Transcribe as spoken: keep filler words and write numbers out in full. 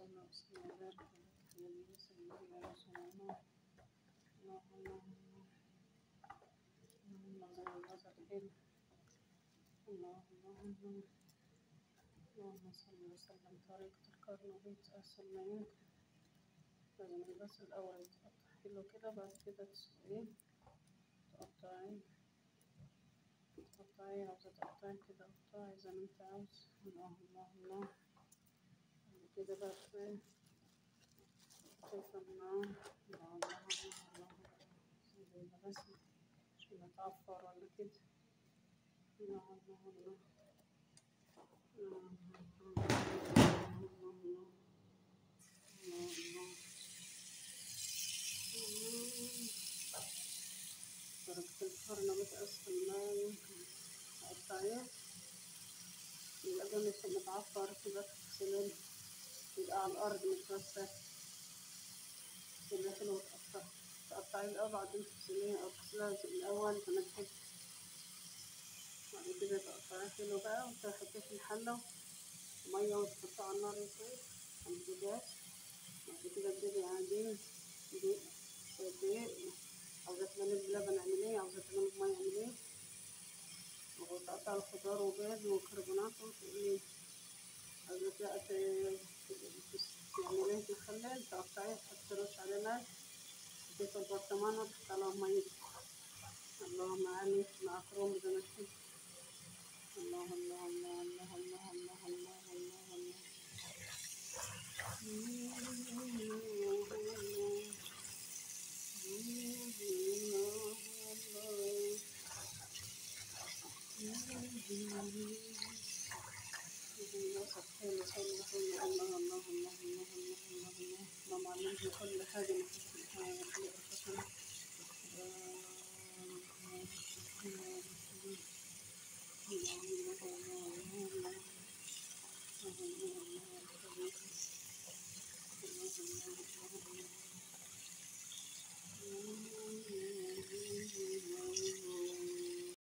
صل وسلم وبارك على نبينا سيدنا رسول الله. اللهم اللهم زي البصر كده. اللهم اللهم اللهم صل وسلم. طريقة القرن بيت أسهل ما يمكن. لازم البس الأول يتقطع حلو كده، بعد كده تسويه تقطعيه تقطعيه عاوزة تقطعي كده قطعي زي ما انت عاوز. الله الله الله. بعد كده بقى شوية شايفة النار. الله الله الله الله زي الرسم عشان يتعفر ولا كده. الله الله الله الله درجة الفرن بتأسفل ما يمكن. تقطعيه يبقى ده مش متعفر كده، تغسليه يبقى على الأرض متوسع كده حلو. تقطع تقطعيه الأول بعدين تغسليه أو تغسليها الأول زي ما تحب. بعد كده تقطعيه حلو بقى وتحطيه في الحلة مية وتحطيه على النار يطيب على البوتاجاز. بعد كده تجيبي عجين دقيق شوية دقيق، عاوزة تعمليه بلبن اعمليه، عاوزة تعمليه بمية اعمليه، وتقطعي الخضار وبيض وكربونات وتقليه. عاوزة بقى تعمليه مخلل تقطعيه تحطي رش عليه ملح، تحطيه في البرطمان وتحطي عليه مية. اللهم علي معكروم زي ما تحب. الله الله الله الله الله الله الله الله الله. حلو حلو حلو. الله الله الله الله الله الله الله. ماما علمتني كل حاجة.